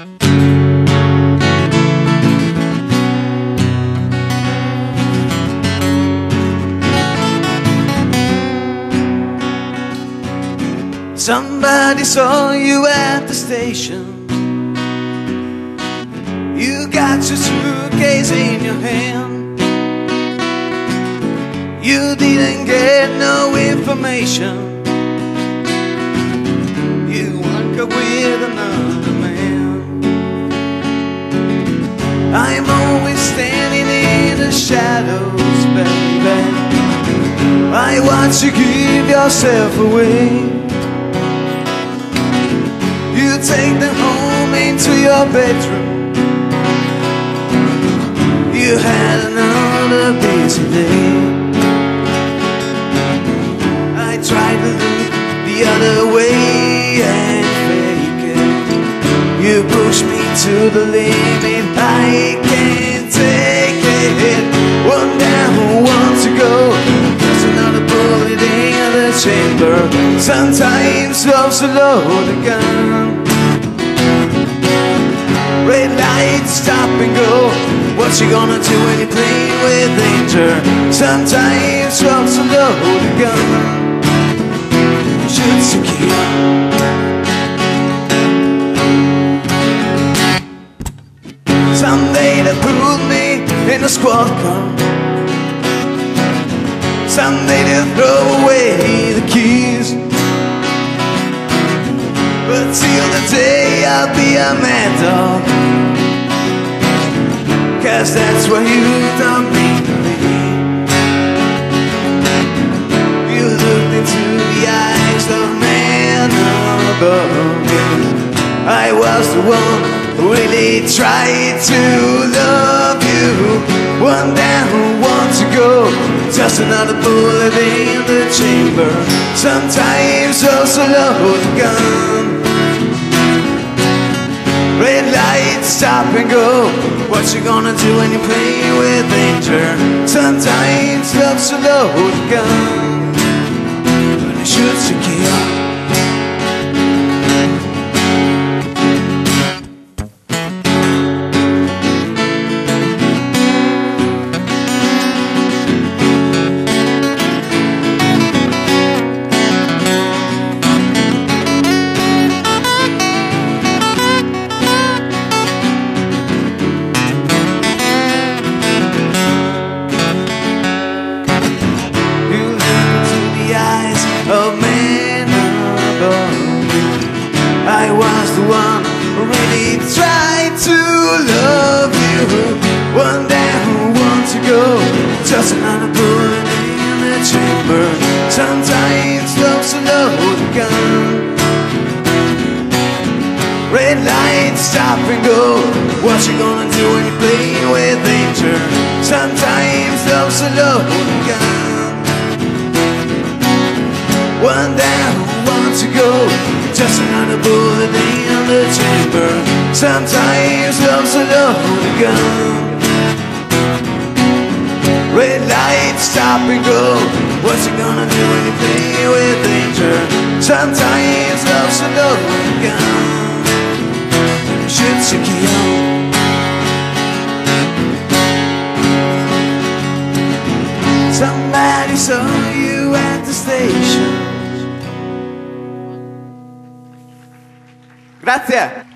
Somebody saw you at the station. You got your suitcase in your hand. You didn't get no information. You walk up with another man. I'm always standing in the shadows, baby. I watch you give yourself away. You take them home into your bedroom. You had another busy day. I tried to look the other way and fake it. You pushed me to the limit. I can't take it. One down, one to go. There's another bullet in the chamber. Sometimes love's a loaded gun. Red lights, stop and go. What you gonna do when you're playing with danger? Sometimes love's a loaded gun. Shoots to kill. Someday they put me in a squad car. Someday they'll throw away the keys. But till the day I'll be a mad dog, 'cause that's what you don't mean to me. You looked into the eyes of man above you. I was the one who really tried to love you. One down, one to go. Just another bullet in the chamber. Sometimes also load the gun. Red lights, stop and go. What you gonna do when you're playing with danger? Sometimes love's a loaded gun, when it shoots to kill. Of man above you. I was the one who really tried to love you. One down, one to go. Just another bullet in the chamber. Sometimes love's a loaded gun. Red lights, stop and go. What you gonna do when you play with danger? Sometimes love's a loaded gun. One down, one to go. Just another bullet in the chamber. Sometimes love's a loaded gun. Red lights, stop and go. What's you gonna do when you play with danger? Sometimes love's a loaded gun. Shoots you kill. Somebody saw you at the station. Grazie.